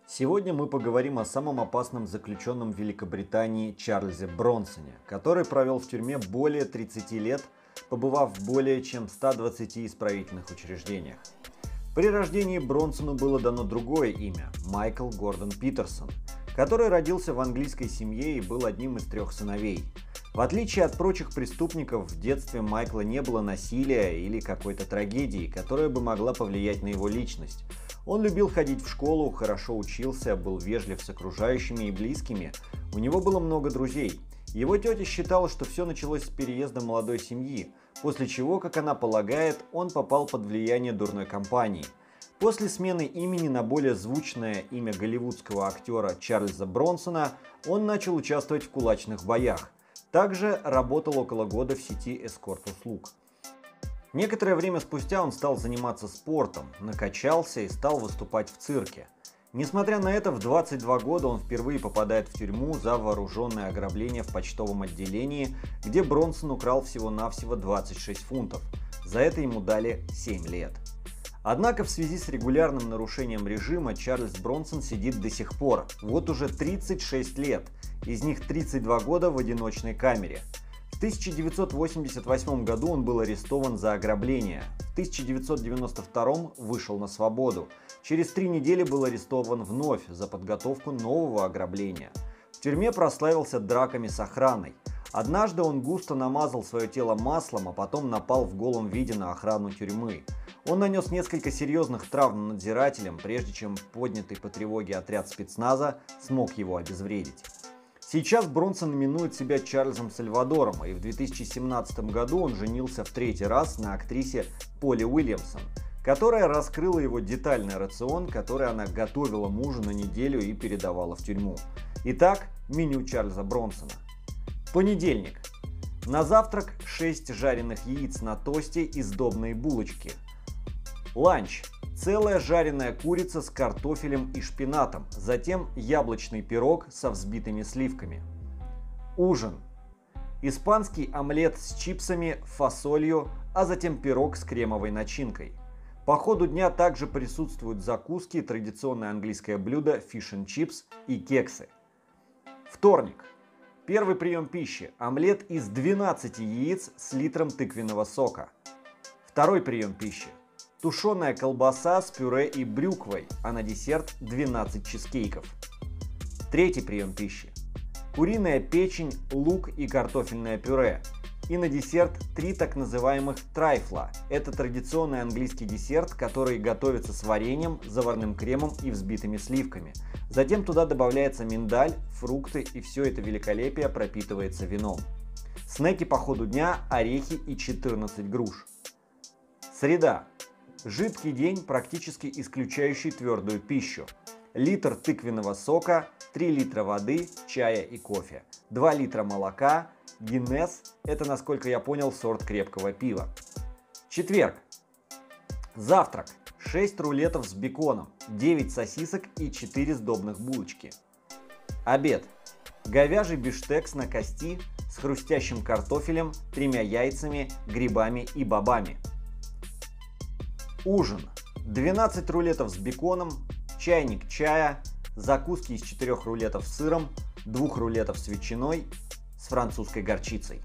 Сегодня мы поговорим о самом опасном заключенном в Великобритании Чарльзе Бронсоне, который провел в тюрьме более 30 лет, побывав в более чем 120 исправительных учреждениях. При рождении Бронсону было дано другое имя – Майкл Гордон Питерсон, который родился в английской семье и был одним из 3 сыновей. В отличие от прочих преступников, в детстве Майкла не было насилия или какой-то трагедии, которая бы могла повлиять на его личность. Он любил ходить в школу, хорошо учился, был вежлив с окружающими и близкими. У него было много друзей. Его тетя считала, что все началось с переезда молодой семьи, после чего, как она полагает, он попал под влияние дурной компании. После смены имени на более звучное имя голливудского актера Чарльза Бронсона он начал участвовать в кулачных боях. Также работал около года в сети эскорт-услуг. Некоторое время спустя он стал заниматься спортом, накачался и стал выступать в цирке. Несмотря на это, в 22 года он впервые попадает в тюрьму за вооруженное ограбление в почтовом отделении, где Бронсон украл всего-навсего 26 фунтов. За это ему дали 7 лет. Однако в связи с регулярным нарушением режима Чарльз Бронсон сидит до сих пор, вот уже 36 лет, из них 32 года в одиночной камере. В 1988 году он был арестован за ограбление, в 1992 вышел на свободу, через 3 недели был арестован вновь за подготовку нового ограбления. В тюрьме прославился драками с охраной. Однажды он густо намазал свое тело маслом, а потом напал в голом виде на охрану тюрьмы. Он нанес несколько серьезных травм надзирателям, прежде чем поднятый по тревоге отряд спецназа смог его обезвредить. Сейчас Бронсон именует себя Чарльзом Сальвадором, и в 2017 году он женился в 3-й раз на актрисе Полли Уильямсон, которая раскрыла его детальный рацион, который она готовила мужу на неделю и передавала в тюрьму. Итак, меню Чарльза Бронсона. Понедельник. На завтрак 6 жареных яиц на тосте и сдобные булочки. Ланч. Целая жареная курица с картофелем и шпинатом, затем яблочный пирог со взбитыми сливками. Ужин. Испанский омлет с чипсами, фасолью, а затем пирог с кремовой начинкой. По ходу дня также присутствуют закуски, традиционное английское блюдо fish and chips и кексы. Вторник. Первый прием пищи – омлет из 12 яиц с литром тыквенного сока. Второй прием пищи. Тушеная колбаса с пюре и брюквой, а на десерт 12 чизкейков. Третий прием пищи. Куриная печень, лук и картофельное пюре. И на десерт 3 так называемых трайфла. Это традиционный английский десерт, который готовится с вареньем, заварным кремом и взбитыми сливками. Затем туда добавляется миндаль, фрукты, и все это великолепие пропитывается вином. Снеки по ходу дня, орехи и 14 груш. Среда. Жидкий день, практически исключающий твердую пищу. Литр тыквенного сока, 3 литра воды, чая и кофе, 2 литра молока, Гиннес – это, насколько я понял, сорт крепкого пива. Четверг. Завтрак. 6 рулетов с беконом, 9 сосисок и 4 сдобных булочки. Обед. Говяжий бифштекс на кости с хрустящим картофелем, 3 яйцами, грибами и бобами. Ужин. 12 рулетов с беконом, чайник чая, закуски из 4 рулетов с сыром, 2 рулетов с ветчиной, с французской горчицей.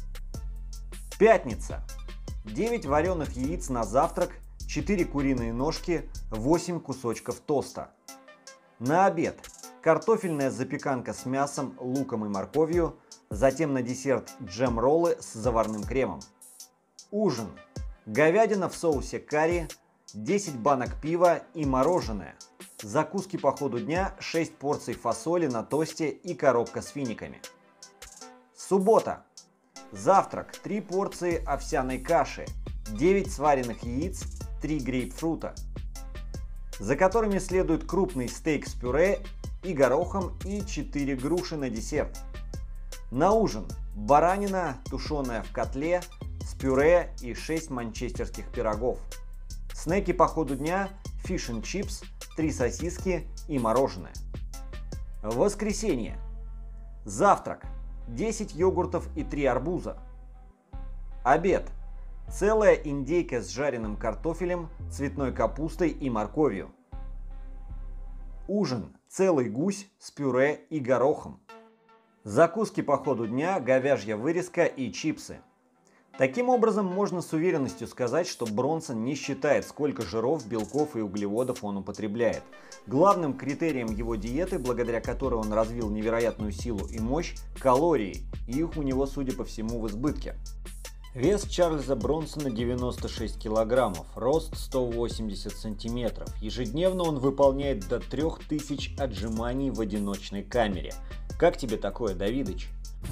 Пятница. 9 вареных яиц на завтрак, 4 куриные ножки, 8 кусочков тоста. На обед. Картофельная запеканка с мясом, луком и морковью, затем на десерт джем-роллы с заварным кремом. Ужин. Говядина в соусе карри, 10 банок пива и мороженое. Закуски по ходу дня, 6 порций фасоли на тосте и коробка с финиками. Суббота. Завтрак, 3 порции овсяной каши, 9 сваренных яиц, 3 грейпфрута, за которыми следует крупный стейк с пюре и горохом и 4 груши на десерт. На ужин баранина, тушеная в котле, с пюре и 6 манчестерских пирогов. Снеки по ходу дня, fish and chips, 3 сосиски и мороженое. Воскресенье. Завтрак. 10 йогуртов и 3 арбуза. Обед. Целая индейка с жареным картофелем, цветной капустой и морковью. ужин – целый гусь с пюре и горохом. Закуски по ходу дня – говяжья вырезка и чипсы. Таким образом, можно с уверенностью сказать, что Бронсон не считает, сколько жиров, белков и углеводов он употребляет. Главным критерием его диеты, благодаря которой он развил невероятную силу и мощь – калории, и их у него, судя по всему, в избытке. Вес Чарльза Бронсона 96 килограммов, рост 180 сантиметров. Ежедневно он выполняет до 3000 отжиманий в одиночной камере. Как тебе такое, Давидыч?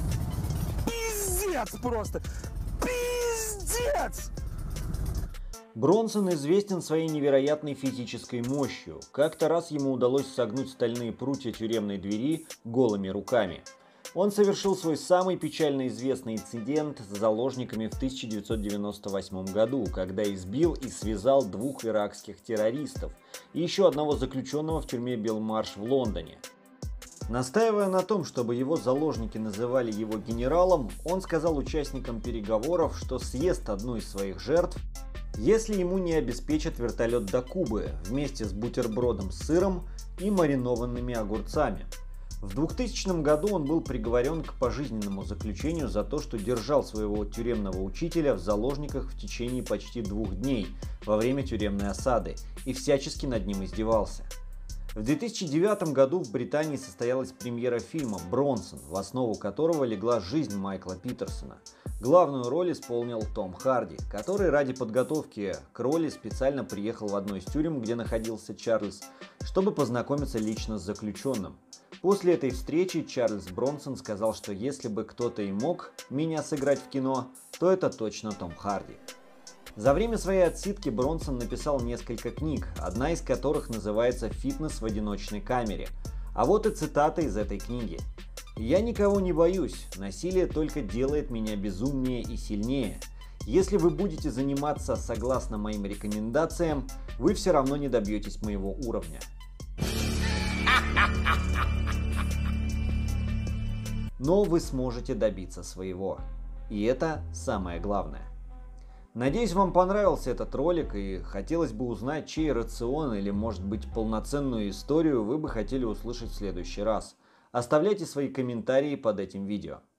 Пиздец просто! Пиздец! Бронсон известен своей невероятной физической мощью. Как-то раз ему удалось согнуть стальные прутья тюремной двери голыми руками. Он совершил свой самый печально известный инцидент с заложниками в 1998 году, когда избил и связал 2 иракских террористов и еще одного заключенного в тюрьме Белмарш в Лондоне. Настаивая на том, чтобы его заложники называли его генералом, он сказал участникам переговоров, что съест одну из своих жертв, если ему не обеспечат вертолет до Кубы вместе с бутербродом с сыром и маринованными огурцами. В 2000 году он был приговорен к пожизненному заключению за то, что держал своего тюремного учителя в заложниках в течение почти 2 дней во время тюремной осады и всячески над ним издевался. В 2009 году в Британии состоялась премьера фильма «Бронсон», в основу которого легла жизнь Майкла Питерсона. Главную роль исполнил Том Харди, который ради подготовки к роли специально приехал в одну из тюрем, где находился Чарльз, чтобы познакомиться лично с заключенным. После этой встречи Чарльз Бронсон сказал, что если бы кто-то и мог меня сыграть в кино, то это точно Том Харди. За время своей отсидки Бронсон написал несколько книг, одна из которых называется «Фитнес в одиночной камере». А вот и цитата из этой книги. «Я никого не боюсь, насилие только делает меня безумнее и сильнее. Если вы будете заниматься согласно моим рекомендациям, вы все равно не добьетесь моего уровня». Но вы сможете добиться своего. И это самое главное. Надеюсь, вам понравился этот ролик и хотелось бы узнать, чей рацион или, может быть, полноценную историю вы бы хотели услышать в следующий раз. Оставляйте свои комментарии под этим видео.